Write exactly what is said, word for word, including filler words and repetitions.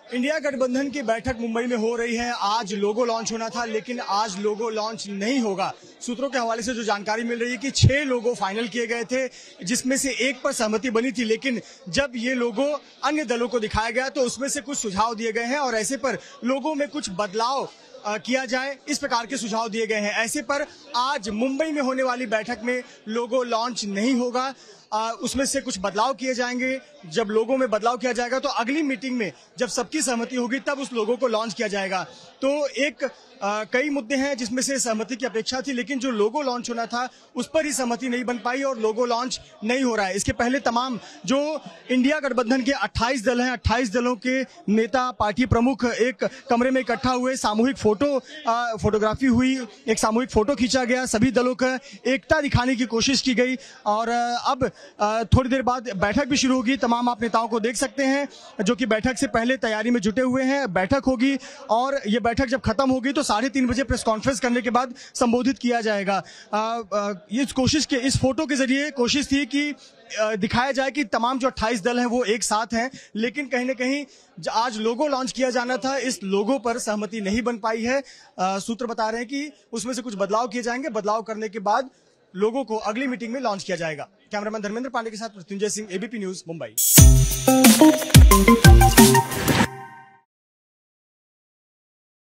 India गठबंधन की बैठक मुंबई में हो रही है। आज लोगो लॉन्च होना था, लेकिन आज लोगो लॉन्च नहीं होगा। सूत्रों के हवाले से जो जानकारी मिल रही है कि छह लोगो फाइनल किए गए थे, जिसमें से एक पर सहमति बनी थी, लेकिन जब ये लोगो अन्य दलों को दिखाया गया तो उसमें से कुछ सुझाव दिए गए हैं और ऐसे पर लोगों में कुछ बदलाव किया जाए, इस प्रकार के सुझाव दिए गए हैं। ऐसे पर आज मुंबई में होने वाली बैठक में लोगो लॉन्च नहीं होगा। आ, उसमें से कुछ बदलाव किए जाएंगे। जब लोगों में बदलाव किया जाएगा तो अगली मीटिंग में जब सबकी सहमति होगी तब उस लोगों को लॉन्च किया जाएगा। तो एक आ, कई मुद्दे हैं जिसमें से सहमति की अपेक्षा थी, लेकिन जो लोगो लॉन्च होना था उस पर ही सहमति नहीं बन पाई और लोगो लॉन्च नहीं हो रहा है। इसके पहले तमाम जो इंडिया गठबंधन के अट्ठाईस दल हैं, अट्ठाईस दलों के नेता, पार्टी प्रमुख एक कमरे में इकट्ठा हुए, सामूहिक फोटो आ, फोटोग्राफी हुई, एक सामूहिक फोटो खींचा गया, सभी दलों का एकता दिखाने की कोशिश की गई और अब थोड़ी देर बाद बैठक भी शुरू होगी। तमाम आप नेताओं को देख सकते हैं जो कि बैठक से पहले तैयारी में जुटे हुए हैं। बैठक होगी और ये बैठक जब खत्म होगी तो साढ़े तीन बजे प्रेस कॉन्फ्रेंस करने के बाद संबोधित किया जाएगा। ये कोशिश के इस फोटो के जरिए कोशिश थी कि दिखाया जाए कि तमाम जो अट्ठाईस दल हैं वो एक साथ हैं, लेकिन कहीं ना कहीं आज लोगो लॉन्च किया जाना था, इस लोगो पर सहमति नहीं बन पाई है। सूत्र बता रहे हैं कि उसमें से कुछ बदलाव किए जाएंगे। बदलाव करने के बाद लोगों को अगली मीटिंग में लॉन्च किया जाएगा। कैमरामैन धर्मेंद्र पांडे के साथ मृत्युंजय सिंह, एबीपी न्यूज, मुंबई।